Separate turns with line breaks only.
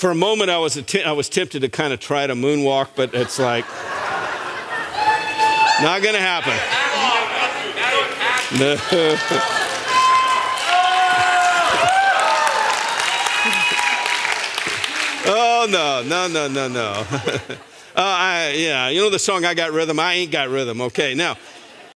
For a moment, I was tempted to kind of try to moonwalk, but it's like, not going to happen. No. Oh, no. Yeah, you know the song, I Got Rhythm? I ain't got rhythm. Okay, now,